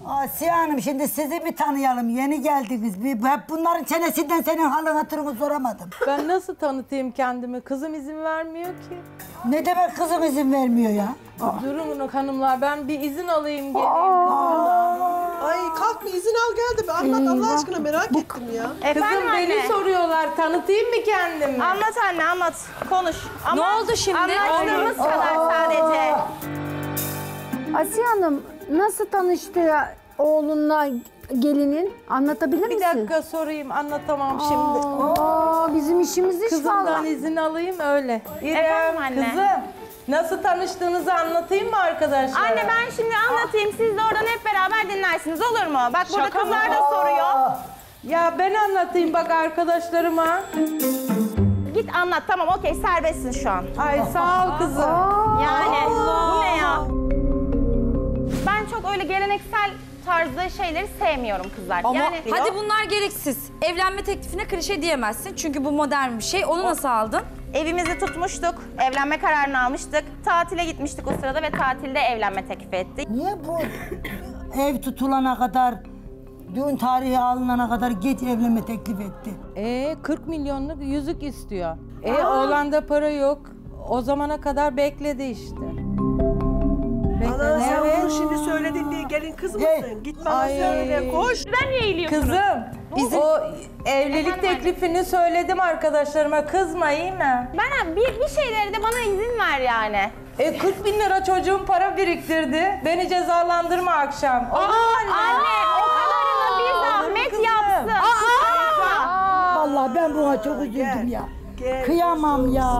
Asiye Hanım şimdi sizi bir tanıyalım. Yeni geldiniz. Hep bunların çenesinden senin halın hatırını soramadım. Ben nasıl tanıtayım kendimi? Kızım izin vermiyor ki. Ne demek kızım izin vermiyor ya? Durun hanımlar, ben bir izin alayım geleyim. Ay kalk bir izin al gel de bir anlat Allah aşkına merak ettim ya. Kızım beni soruyorlar, tanıtayım mı kendimi? Anlat anne anlat. Konuş. Ama Ne oldu şimdi? anlattığımız kadar sadece. Asiye Hanım nasıl tanıştı oğlunla gelinin? Anlatabilir Bir misin? dakika sorayım, anlatamam şimdi. Bizim işimiz iş Kızımdan vallahi. izin alayım öyle. Efendim anne? Kızım, nasıl tanıştığınızı anlatayım mı arkadaşlar? Anne ben şimdi anlatayım. Siz de oradan hep beraber dinlersiniz olur mu? Bak burada Şaka kızlar mı? da soruyor. Ya ben anlatayım bak arkadaşlarıma. Git anlat tamam okey serbestsin şu an. Ay sağ ol kızım. Yani bu ne ya? Ben çok öyle geleneksel tarzda şeyleri sevmiyorum kızlar. Ama yani hadi bunlar gereksiz. Evlenme teklifine klişe diyemezsin. Çünkü bu modern bir şey. Onu nasıl aldın? evimizi tutmuştuk. Evlenme kararını almıştık. Tatile gitmiştik o sırada ve tatilde evlenme teklif ettik. Niye bu ev tutulana kadar, düğün tarihi alınana kadar geç evlenme teklif etti? 40 milyonluk yüzük istiyor. Oğlanda para yok. O zamana kadar bekledi işte. Ana sen Evet. bunu şimdi söyledin diye gelin kız Gel. mısın? Git bana Ay. söyle koş. Neden eğiliyorsunuz? Kızım, o evlilik teklifini söyledim arkadaşlarıma. Kızma iyi mi? Bana bir şeylere de bana izin ver yani. 40 bin lira çocuğum para biriktirdi. Beni cezalandırma akşam. Olur mu anne? Anne o kadarını bir zahmet kızım. yapsın. Vallahi ben buna çok üzüldüm ya. Gel. Kıyamam ya.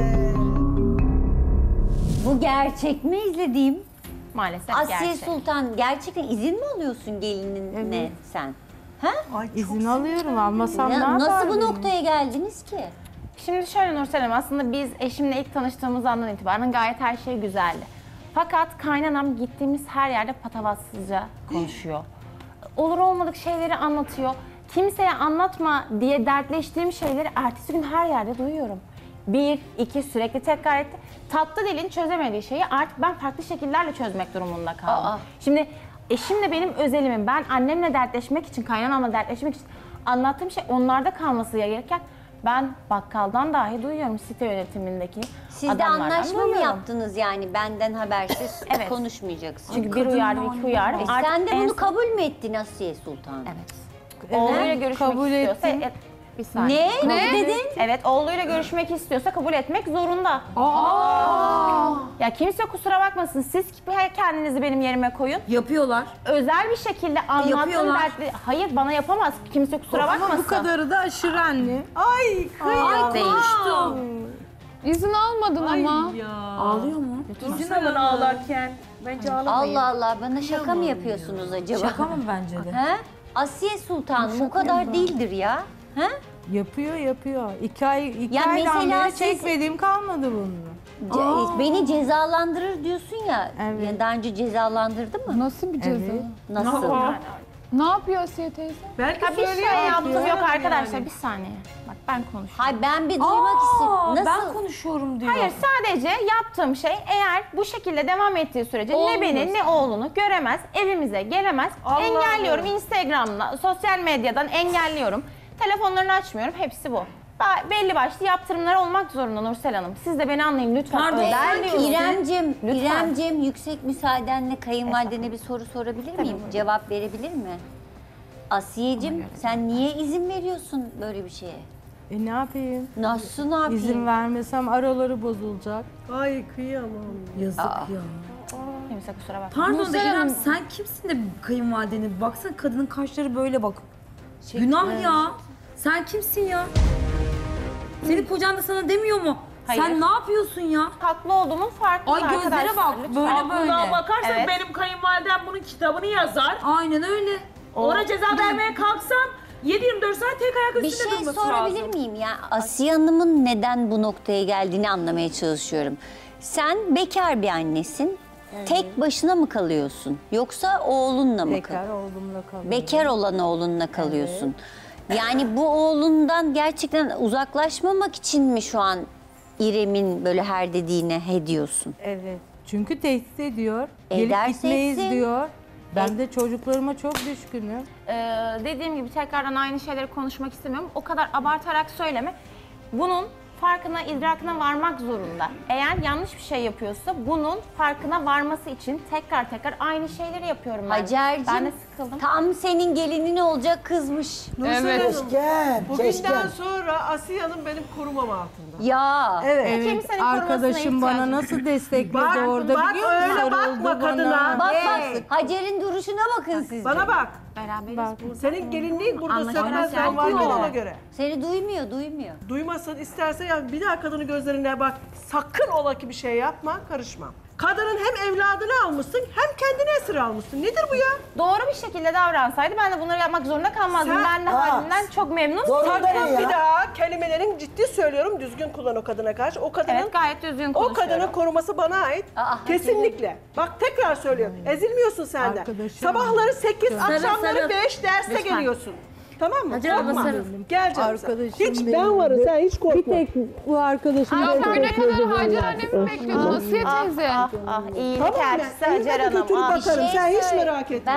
Bu gerçek mi izlediğim? Maalesef Asiye gerçek. Sultan gerçekten izin mi alıyorsun gelinine sen? Ha? Ay, çok İzin alıyorum, almasam ne Nasıl yapardım? bu noktaya geldiniz ki? Şimdi şöyle Nursel Hanım, aslında biz eşimle ilk tanıştığımız andan itibaren gayet her şey güzeldi. Fakat kaynanam gittiğimiz her yerde patavatsızca konuşuyor. Olur olmadık şeyleri anlatıyor. Kimseye anlatma diye dertleştiğim şeyleri ertesi gün her yerde duyuyorum. 1, 2 sürekli tekrar etti. Tatlı dilin çözemediği şeyi artık ben farklı şekillerle çözmek durumunda kaldım. Şimdi eşimle benim özelimim, ben annemle dertleşmek için, kaynanamla dertleşmek için anlattığım şey onlarda kalması gerekirken ben bakkaldan dahi duyuyorum site yönetimindeki Siz de adamlardan anlaşma mı duyuyorum. yaptınız yani benden habersiz Evet. konuşmayacaksın? Çünkü bir uyardı, iki uyardı. Artık Sen de en bunu son- kabul mü ettin Asiye Sultan? Evet. Oğluyla görüşmek kabul istiyorsa... ettim. Bir saniye. Ne dedin? Evet, oğluyla görüşmek istiyorsa kabul etmek zorunda. Ya kimse kusura bakmasın, siz kendinizi benim yerime koyun. Yapıyorlar. Özel bir şekilde anlattığım Yapıyorlar. dertli... Hayır, bana yapamaz. Kimse kusura bakmasın. Ama bu kadarı da aşırı anne. Ay kıyam. Konuştum. İzin almadın ama. Ağlıyor mu? İzin alın ağlarken. Bence ağlamayın. Allah Allah bana şaka mı yapıyorsunuz acaba? Şaka mı bence de? He? Asiye Sultan bu kadar değildir ya. He? Yapıyor. 2 aydan mesela beri siz- çekmediğim kalmadı bunu. Beni cezalandırır diyorsun ya. Evet. Ya daha önce cezalandırdı mı? Nasıl bir ceza? Evet. Nasıl? Ne yapıyor Asiye teyze? Belki Ya bir şey yaptım yok yani. arkadaşlar, bir saniye. Bak ben konuşuyorum. Hayır ben bir duymak istiyorum. Nasıl? Ben konuşuyorum diyor. Hayır, sadece yaptığım şey eğer bu şekilde devam ettiği sürece ne beni ne oğlunu göremez, evimize gelemez. Engelliyorum Instagram'da, sosyal medyadan engelliyorum. Telefonlarını açmıyorum, hepsi bu. Daha belli başlı yaptırımlar olmak zorunda Nursel Hanım. Siz de beni anlayın lütfen. Pardon, Özel diyorsunuz. İremcim, Lütfen. yüksek müsaadenle kayınvalidene bir soru sorabilir miyim? Cevap verebilir mi? Asiyeciğim sen niye izin veriyorsun böyle bir şeye? Ne yapayım? Nasıl ne yapayım? İzin vermesem araları bozulacak. Ay kıyamam. Yazık ya. Kimse kusura bakma. Pardon da İrem sen kimsin de kayınvalideni? Baksana kadının kaşları böyle bak. Günah ya. Sen kimsin ya? Senin kocan da sana demiyor mu? Hayır. Sen ne yapıyorsun ya? Haklı olduğumun farkında Ay gözlere arkadaşlar, bak lütfen. böyle böyle. Buna bakarsan Evet. benim kayınvalidem bunun kitabını yazar. Aynen öyle. Ona ceza vermeye kalksam 7-24 saat tek ayak Bir üstünde şey durması sorabilir lazım. miyim ya? Asiye Hanım'ın neden bu noktaya geldiğini anlamaya çalışıyorum. Sen bekar bir annesin. Tek başına mı kalıyorsun? Yoksa oğlunla mı kalıyorsun? Bekar oğlumla kalıyorum. Bekar olan oğlunla kalıyorsun. Yani bu oğlundan gerçekten uzaklaşmamak için mi şu an İrem'in böyle her dediğine he diyorsun? Evet. Çünkü tehdit ediyor. Ederse Gelip gitmeyiz etsin. diyor. Ben de çocuklarıma çok düşkünüm. Dediğim gibi tekrardan aynı şeyleri konuşmak istemiyorum. O kadar abartarak söyleme. Bunun farkına, idrakına varmak zorunda. Eğer yanlış bir şey yapıyorsa bunun farkına varması için tekrar aynı şeyleri yapıyorum ben. Hacer'cim Ben de sıkıldım. tam senin gelinin olacak kızmış. Nursel Hanım, Keşke, bugünden keşke. sonra Asiye Hanım benim korumam altında. Ya. Evet. Kimsenin korumasına Arkadaşım bana ihtiyacım yok. nasıl destekledi Bak, orada bak, biliyor musun? öyle bakma Sarıldı bana. kadına. Bak Hey. bak Hacer'in duruşuna bakın siz. Bana bak. Beraberiz. Senin gelinliğin burada Anlaşılmaz sökmez. Ben varken ona göre. Seni duymuyor. Duymasın isterse ya bir daha kadının gözlerine bak. Sakın ola ki bir şey yapma, karışma. Kadının hem evladını almışsın hem kendini esir almışsın. Nedir bu ya? Doğru bir şekilde davransaydı ben de bunları yapmak zorunda kalmazdım. Sen- Ben de halimden çok memnun. Doğru da ne Sakın ya? bir daha kelimelerin ciddi söylüyorum düzgün kullan o kadına karşı. O kadının Evet, gayet düzgün o konuşuyorum. kadının koruması bana ait. Aa, Kesinlikle. Bak tekrar söylüyorum. Ezilmiyorsun sen de. Arkadaşım. Sabahları 8, akşamları sarıl. 5 derse Lütfen. geliyorsun. Tamam mı? Hacer abla Korkma. sarıl. Gel canım sen. Arkadaşım Hiç benim. ben varım sen hiç korkma. Bu arkadaşım Ya sen ne kadar Hacer annemi bekliyordun Asiye teyze. İyilik Tamam mı? elçisi Elime Hacer de Hanım. götürüp Ah. bakarım. Sen hiç söyle. merak etme.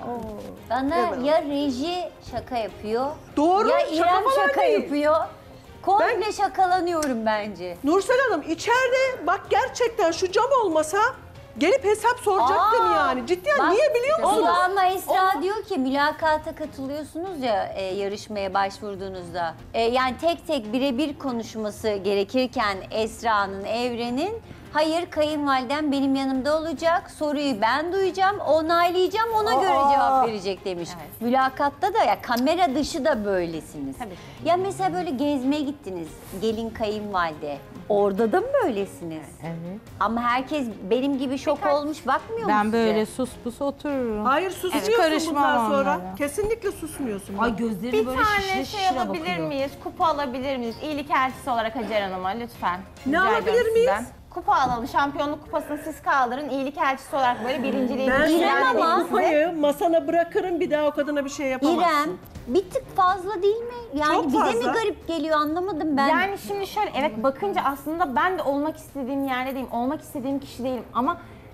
Bana ya reji şaka yapıyor. Doğru, Ya şaka İrem falan şaka değil. yapıyor. Komple şakalanıyorum bence. Nursel Hanım içeride bak gerçekten şu cam olmasa gelip hesap soracaktım Aa, yani. Cidden bak, niye biliyor musunuz? Kulağıma Esra diyor ki mülakata katılıyorsunuz ya yarışmaya başvurduğunuzda. Yani tek tek birebir konuşması gerekirken Esra'nın, Evren'in hayır kayınvalidem benim yanımda olacak, soruyu ben duyacağım, onaylayacağım, ona göre cevap verecek demiş. Mülakatta da ya kamera dışı da böylesiniz. Tabii. Ya mesela böyle gezmeye gittiniz, gelin kayınvalide. Orada da mı böylesiniz? Evet. Ama herkes benim gibi şok olmuş bakmıyor mu Ben size? böyle sus pus otururum. Hayır susmuyorsun karışmam bundan sonra. onlara. Kesinlikle susmuyorsun. Ay gözleri Bir böyle tane şişire şey şişire alabilir bakıyor. miyiz? Kupa alabilir miyiz? İyilik elçisi olarak Hacer Hanım'a lütfen. Ne Rica alabilir ediyorum miyiz? sizden. Kupa alalım. Şampiyonluk kupasını siz kaldırın. İyilik elçisi olarak böyle birinciliği Ben İrem sana ama- bu kupayı masana bırakırım bir daha o kadına bir şey yapamazsın. İrem bir tık fazla değil mi? Yani Çok bize mi fazla. garip geliyor anlamadım ben. Yani şimdi şöyle evet bakınca aslında ben de olmak istediğim yerde değilim. Olmak istediğim kişi değilim ama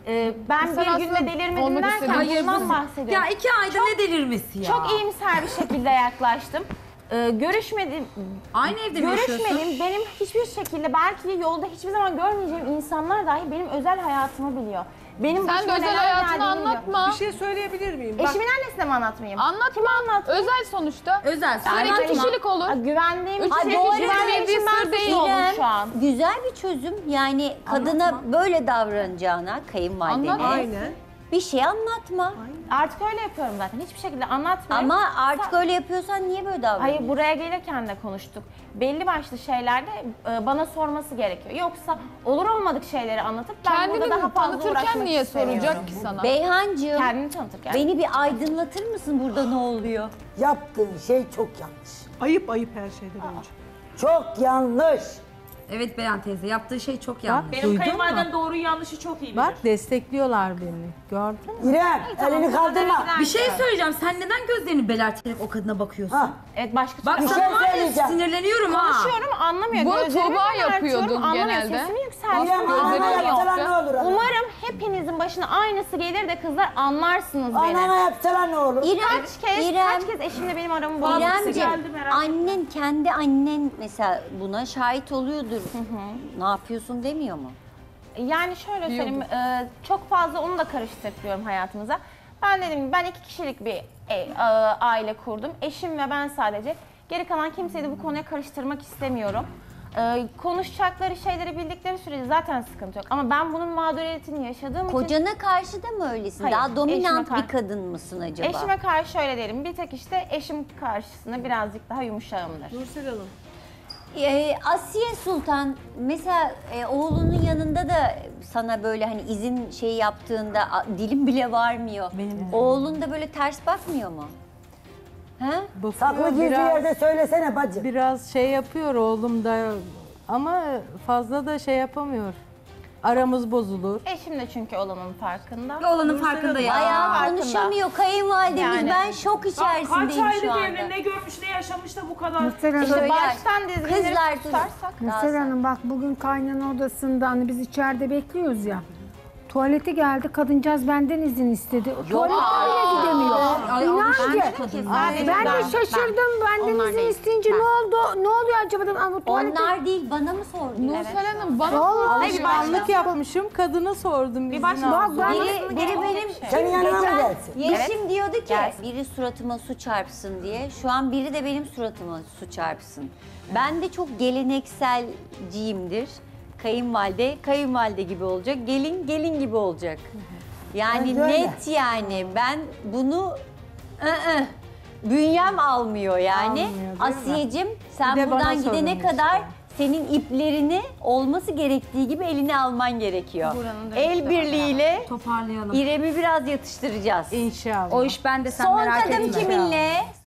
ben Sen bir aslında günde delirmedim olmak derken istediğin- Hayır, bundan bahsediyorum. Ya 2 ayda ne delirmesi ya? Çok iyimser bir şekilde yaklaştım. Görüşmedim, Aynı evde mi yaşıyorsun? görüşmedim. Benim hiçbir şekilde belki yolda hiçbir zaman görmeyeceğim insanlar dahi benim özel hayatımı biliyor. Benim Sen de başıma özel neler hayatını geldiğini biliyor. anlatma. Bir şey söyleyebilir miyim? Bak, Eşimin annesine mi anlatmayayım? Anlatma. Kime anlatmayayım? Özel sonuçta. Özel. Sen Anlatma. iki kişilik olur. Güvendiğim Üç kişi, kişi bu arada güvendiğim bildiği için ben sır değil. suçlu oldum İrem, şu an. güzel bir çözüm. Yani kadına böyle davranacağına kayınvalidene Anlat. aynen. bir şey anlatma. Artık öyle yapıyorum zaten. Hiçbir şekilde anlatmıyorum. Ama artık öyle yapıyorsan niye böyle davranıyorsun? Hayır buraya gelirken de konuştuk. Belli başlı şeylerde bana sorması gerekiyor. Yoksa olur olmadık şeyleri anlatıp ben Kendini burada daha fazla tanıtırken uğraşmak niye istemiyorum. soracak ki sana? Beyhancığım Kendini tanıtırken. beni bir aydınlatır mısın burada ne oluyor? Yaptığın şey çok yanlış. Ayıp her şeyden önce. Çok yanlış. Evet Beyan teyze yaptığı şey çok yanlış. Benim Duydun kayınvalidem mu? doğruyu yanlışı çok iyi bilir. Bak destekliyorlar beni. Gördün mü? İrem elini kaldırma. Bir şey söyleyeceğim. Sen neden gözlerini belerterek o kadına bakıyorsun? Ha, Evet başka Bak Bir sana şey var ya söyleyeceğim. sinirleniyorum ha. konuşuyorum anlamıyor. Bunu Gözlerimi Tuğba yöneltiyorum, yapıyordu anlamıyor. genelde. Sesini İrem yükseltiyorum. anana Gözlerini yapsalar yaptı. ne olur? ana? Umarım hepinizin başına aynısı gelir de kızlar anlarsınız beni. Anana yapsalar ne olur? Kaç kez eşimle benim aramı bozması İremciğim, geldi merak annen kendi annen mesela buna şahit oluyordur. Ne yapıyorsun demiyor mu? Yani şöyle söyleyeyim, çok fazla onu da karıştırıyorum hayatımıza. Ben dedim ben 2 kişilik bir aile kurdum. Eşim ve ben sadece. Geri kalan kimseyi de bu konuya karıştırmak istemiyorum. Konuşacakları şeyleri bildikleri sürece zaten sıkıntı yok. Ama ben bunun mağduriyetini yaşadığım için Kocana karşı da mı öylesin? Hayır, Daha dominant eşime bir kadın mısın acaba? eşime karşı öyle derim. Bir tek işte eşim karşısında birazcık daha yumuşağımdır. Nursel Hanım. Asiye Sultan mesela oğlunun yanında da sana böyle hani izin şey yaptığında dilim bile varmıyor. Oğlun da böyle ters bakmıyor mu? He? Bakıyor, Saklı gizli yerde söylesene bacım. biraz şey yapıyor oğlum da ama fazla da şey yapamıyor. Aramız bozulur. Eşim de çünkü olanın farkında. Olanın farkında ya. Ayağı farkında. konuşamıyor kayınvalidemiz. Yani. Ben şok Kaç içerisindeyim şu aylık anda. evli ne görmüş ne yaşamış da bu kadar. Nursel Söyler. Baştan dizginleri Kızlar tutarsak. Nursel Hanım bak bugün kaynana odasında hani biz içeride bekliyoruz ya. Tuvalete geldi, kadıncağız benden izin istedi. Tuvalete bile gidemiyor. İnan ki. Ben de şaşırdım. Benden Onlar izin değil. isteyince ne oldu? Ne oluyor acaba dedim. Ama tuvalete... Onlar değil, bana mı sordun? Nursel Hanım bana Alışkanlık yapmışım. Kadına sordum. Bir Bak ben Biri benim... Senin yanına mı gelsin? Yeşim diyordu ki biri suratıma su çarpsın diye. Şu an biri de benim suratıma su çarpsın. Ben de çok gelenekselciyimdir. Kayınvalide gibi olacak. Gelin gibi olacak. Yani Evet, öyle. net yani. Ben bunu bünyem almıyor yani. Almıyor, değil mi? Asiyeciğim sen Bir de bana buradan gidene sorun kadar işte. senin iplerini olması gerektiği gibi eline alman gerekiyor. Buranın da El işte birliğiyle Toparlayalım. İrem'i biraz yatıştıracağız. İnşallah. O iş bende, sen Son merak tadım etme. kiminle?